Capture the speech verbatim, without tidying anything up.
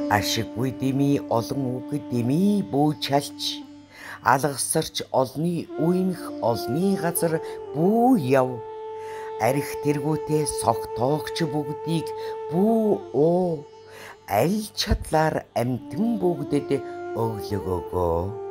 Ашиггүй дэмий олон үг дэмий бүү чалж алгасарч олны үемх олны газар бүү яв. Арх тэргүүтээ согтоогч бүгдийг бүү уу аль чадлаар амтэн бүгдэд өглөгөөгөө.